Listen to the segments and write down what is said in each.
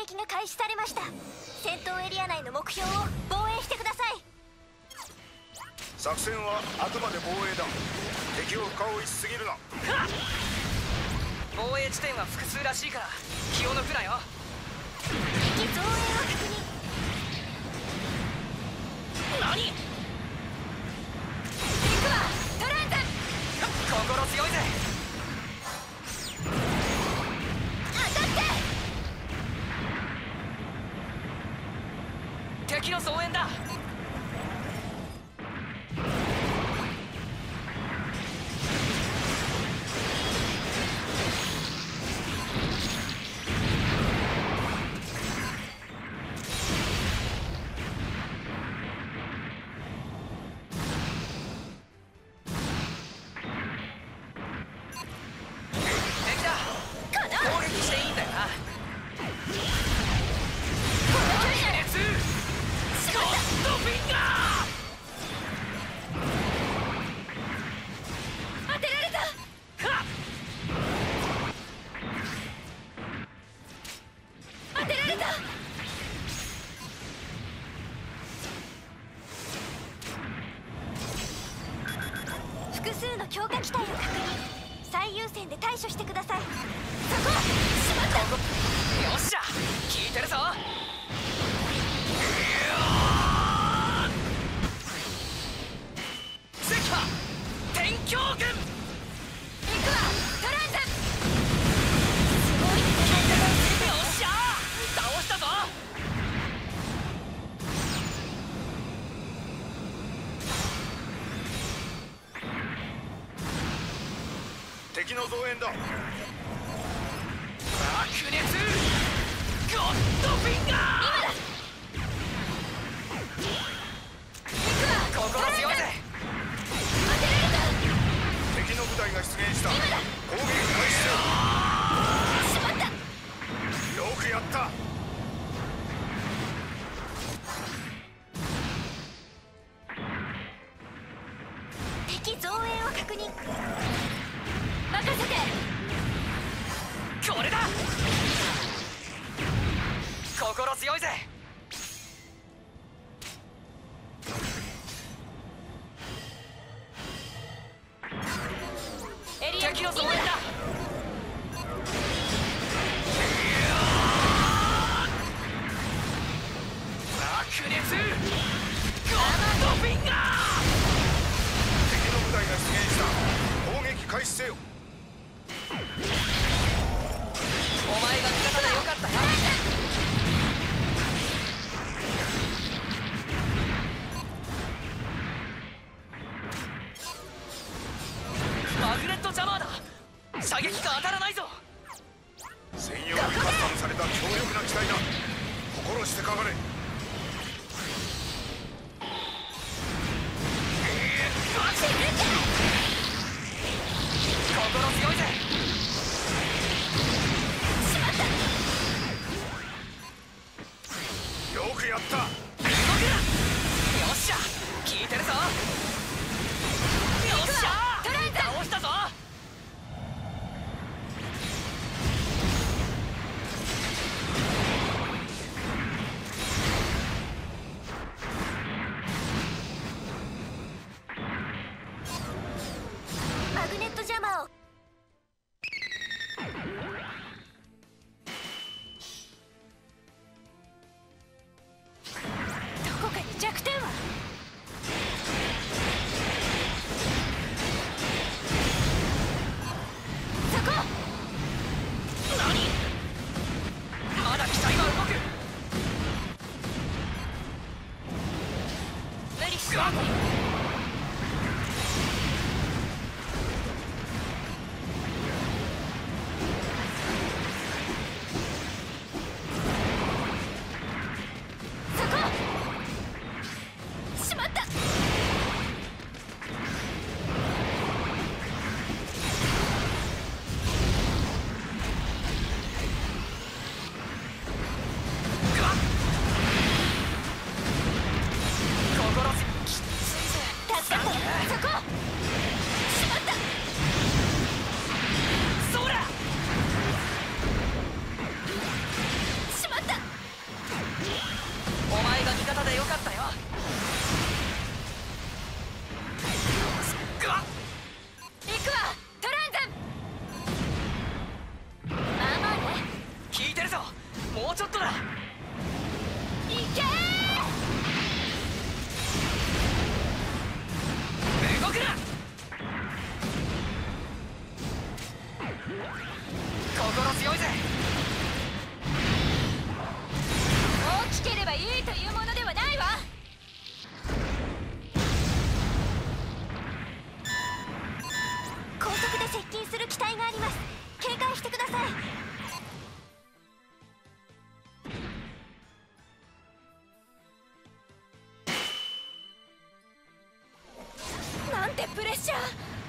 撃が開始されました。戦闘エリア内の目標を防衛してください。 作戦はあくまで防衛だ。敵を深追いしすぎるな。 防衛地点は複数らしいから気を抜くなよ。 敵増援を確認。 何？行くわトランザ。 心強いぜ。 当たって。 敵の増援だ。 複数の強化機体を確認。最優先で対処してください。そこしまった。 よっしゃ聞いてるぞ。ゼッカ天狂軍。 行くわトランザ。すごい。 よっしゃ倒したぞ。 敵の増援だ。 白熱ゴッドフィンガー。 今だ。 心強いぜ。 当てられた。 敵の部隊が出現した。攻撃開始せよ。 しまった。 よくやった。 敵増援を確認。任せて。 これだ。心強いぜ。 エリア敵の増援だ。白熱ゴッドフィンガー。 敵の部隊が出現した。攻撃開始せよ。 お前が味方でよかったよ。マグネットジャマーだ。射撃が当たらないぞ。 専用にカスタムされた強力な機体だ。心してかかれ。 心強いぜ。 よくやった。 動くな。よっしゃ聞いてるぞ。よっしゃ倒したぞ。 マグネットジャマーをうちょっとだ。 いけ動くな。心強いぜ。 大きければいいというものではないわ。高速で接近する機体があります。警戒してください。なんてプレッシャー。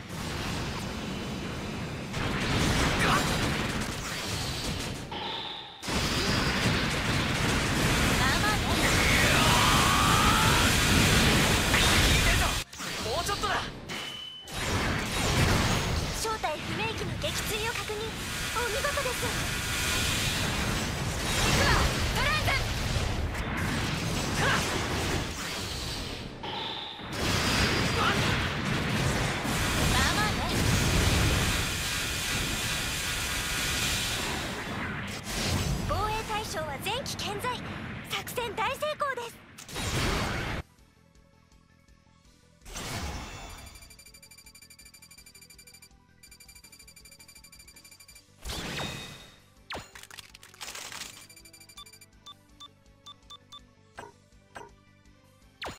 もうちょっとだ。 正体不明機の撃墜を確認。お見事です。行くわドランズ。まあまあね。防衛対象は前期健在。作戦大成功。